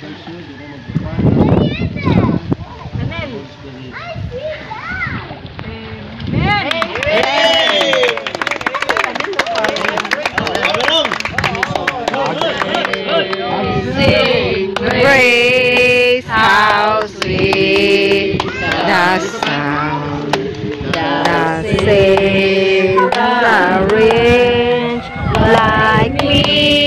Praise how sweet the sound that saves a wretch like me.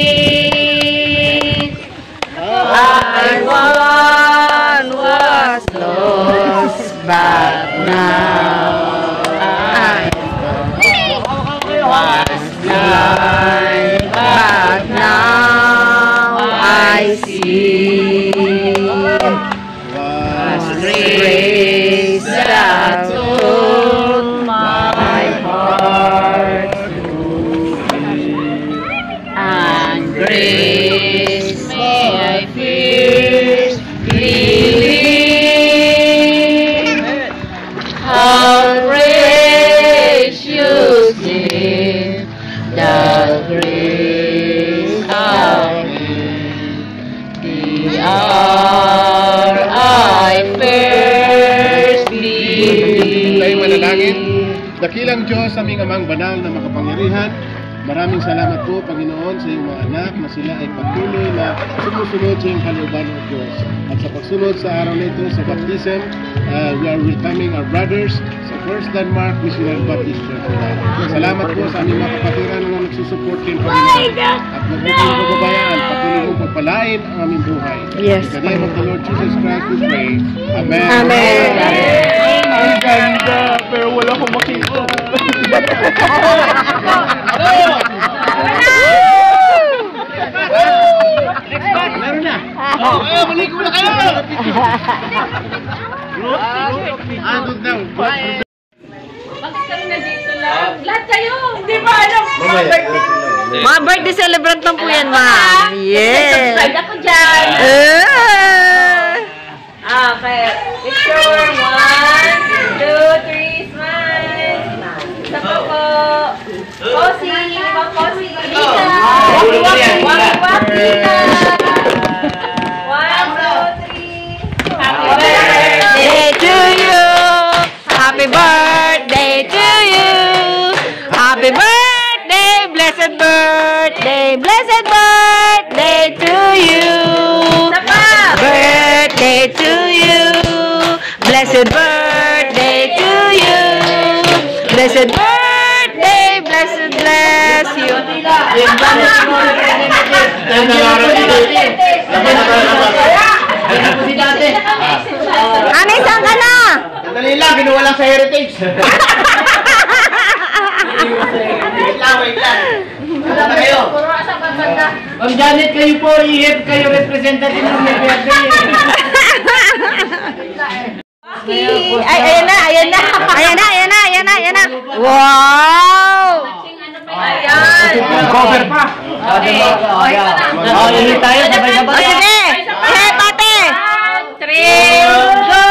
I once was lost, but now I was blind, but now I see. Grace that took my heart to free, and grace my fears relieve. How gracious is the grace of the hour I first believed. Tayo manalangin. Dakilang Diyos, aming amang banal na makapangyarihan, maraming salamat po, Panginoon, sa iyong mga anak na sila ay patuloy na sumusunod sa iyong kalooban ng Diyos. At sa pagsunod sa araw nito, sa baptism, we are welcoming our brothers sa First Denmark Missionary Baptist Church. Salamat po sa aming mga kapatiran na nagsusupport kay Panginoon. At huwag mo kong pababayaan, patuloy mong pagpalain ang aming buhay. Yes, In the name of the Lord Jesus Christ we pray. Amen. Amen. Ang ganda, pero wala akong makita. Meron na. Maligo na kayo. Andun daw. Bakit kami na dito lang? Lahat kayo! Hindi ba alam? Mga birthday celebrant lang po yan, ma'am. Yes. Subscribe ako dyan! Okay. Picture. 1, 2, 3, smile! Isa pa po. Posing! Posing! Waki-waki! Waki-waki! 1, 2, 3. Happy birthday to you. Happy birthday to you. Happy birthday, blessed birthday, blessed birthday to you. Birthday to you. Blessed birthday to you. Blessed birthday, blessed bless you. Ano, saan ka na? Dali lang, ginawa lang sa heritage. Wait lang. Ano na kayo? Ma'am Janet, kayo po, i-head kayo representative ng birthday. Ay, ayan na. Wow! Ayan! Cover pa. Ini tayo, sabay-sabay. Sige! Hey, pate! 3, go!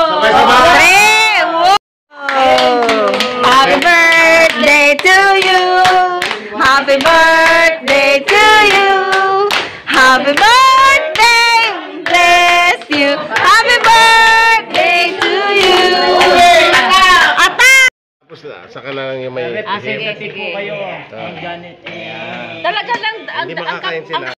3, wow! Happy birthday to you! Happy birthday to you! Happy birthday! Bless you! Happy birthday to you! Ata! Tapos na, saka na lang yung may... Sige. Kayo, Ma'am Janet. Talaga lang, Hindi makakain sila.